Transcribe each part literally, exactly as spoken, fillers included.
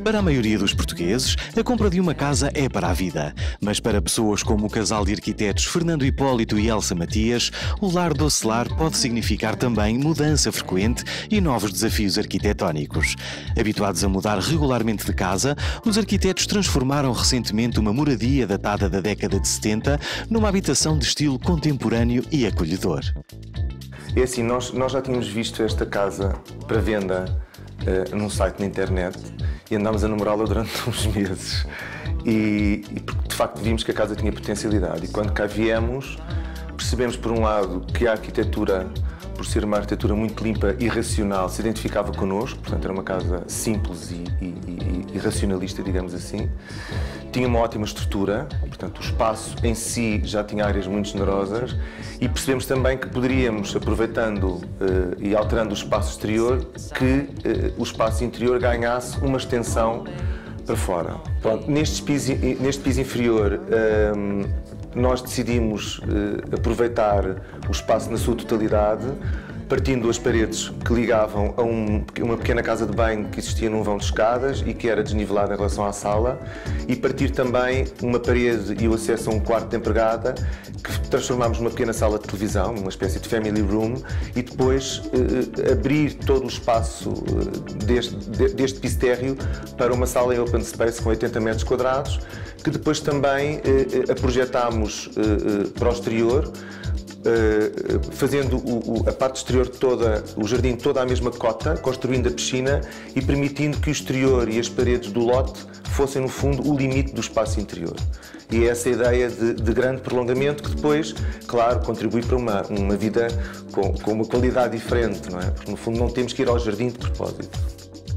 Para a maioria dos portugueses, a compra de uma casa é para a vida. Mas para pessoas como o casal de arquitetos Fernando Hipólito e Elsa Matias, o lar docelar pode significar também mudança frequente e novos desafios arquitetónicos. Habituados a mudar regularmente de casa, os arquitetos transformaram recentemente uma moradia datada da década de setenta numa habitação de estilo contemporâneo e acolhedor. É assim, nós, nós já tínhamos visto esta casa para venda uh, num site na internet e andámos a namorá-la durante uns meses. E, e porque de facto vimos que a casa tinha potencialidade. E quando cá viemos, percebemos por um lado que a arquitetura, por ser uma arquitetura muito limpa e racional, se identificava connosco, portanto era uma casa simples e, e, e, e racionalista, digamos assim. Tinha uma ótima estrutura, portanto o espaço em si já tinha áreas muito generosas e percebemos também que poderíamos, aproveitando uh, e alterando o espaço exterior, que uh, o espaço interior ganhasse uma extensão para fora. Pronto, neste piso, neste piso inferior um, nós decidimos uh, aproveitar o espaço na sua totalidade, partindo as paredes que ligavam a um, uma pequena casa de banho que existia num vão de escadas e que era desnivelada em relação à sala, e partir também uma parede e o acesso a um quarto de empregada que transformámos numa pequena sala de televisão, uma espécie de family room, e depois eh, abrir todo o espaço eh, deste, de, deste piso térreo para uma sala em open space com oitenta metros quadrados, que depois também eh, a projetámos eh, para o exterior, Uh, fazendo o, o, a parte exterior toda, o jardim toda à mesma cota, construindo a piscina e permitindo que o exterior e as paredes do lote fossem, no fundo, o limite do espaço interior. E é essa ideia de, de grande prolongamento que depois, claro, contribui para uma, uma vida com, com uma qualidade diferente, não é? Porque, no fundo, não temos que ir ao jardim de propósito.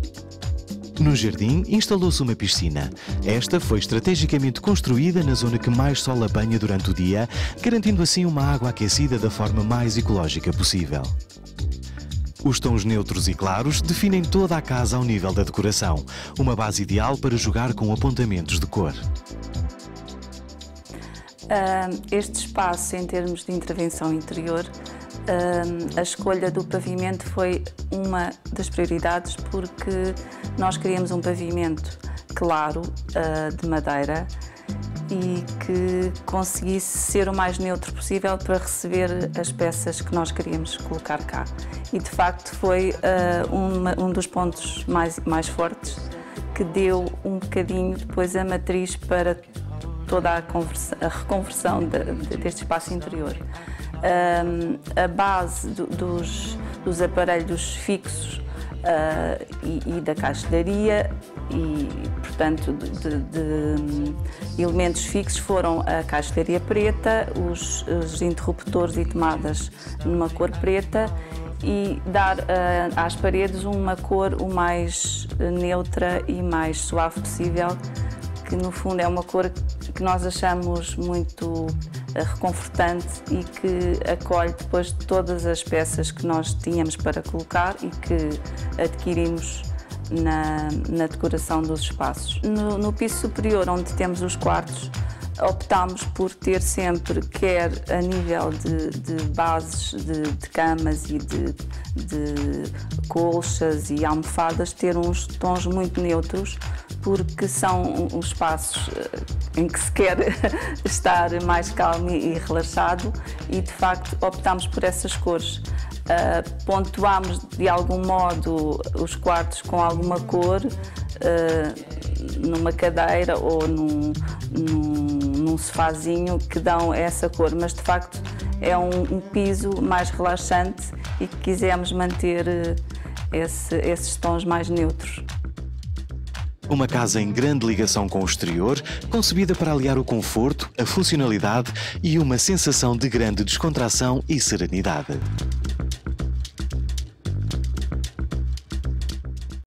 No jardim, instalou-se uma piscina. Esta foi estrategicamente construída na zona que mais sol apanha durante o dia, garantindo assim uma água aquecida da forma mais ecológica possível. Os tons neutros e claros definem toda a casa ao nível da decoração, uma base ideal para jogar com apontamentos de cor. Uh, este espaço, em termos de intervenção interior, uh, a escolha do pavimento foi uma das prioridades, porque nós queríamos um pavimento claro, uh, de madeira, e que conseguisse ser o mais neutro possível para receber as peças que nós queríamos colocar cá. E de facto foi uh, uma, um dos pontos mais, mais fortes, que deu um bocadinho depois a matriz para toda a, a reconversão de, de, deste espaço interior. Um, a base do, dos, dos aparelhos fixos uh, e, e da caixilharia e, portanto, de, de, de elementos fixos foram a caixilharia preta, os, os interruptores e tomadas numa cor preta, e dar uh, às paredes uma cor o mais neutra e mais suave possível, que no fundo é uma cor que nós achamos muito reconfortante e que acolhe depois todas as peças que nós tínhamos para colocar e que adquirimos na, na decoração dos espaços. No, no piso superior, onde temos os quartos, optámos por ter sempre, quer a nível de, de bases de, de camas e de, de colchas e almofadas, ter uns tons muito neutros, porque são os espaços em que se quer estar mais calmo e relaxado, e de facto optámos por essas cores. Uh, pontuámos de algum modo os quartos com alguma cor, uh, numa cadeira ou num, num, num sofazinho, que dão essa cor, mas de facto é um, um piso mais relaxante e que quisemos manter esse, esses tons mais neutros. Uma casa em grande ligação com o exterior, concebida para aliar o conforto, a funcionalidade e uma sensação de grande descontração e serenidade.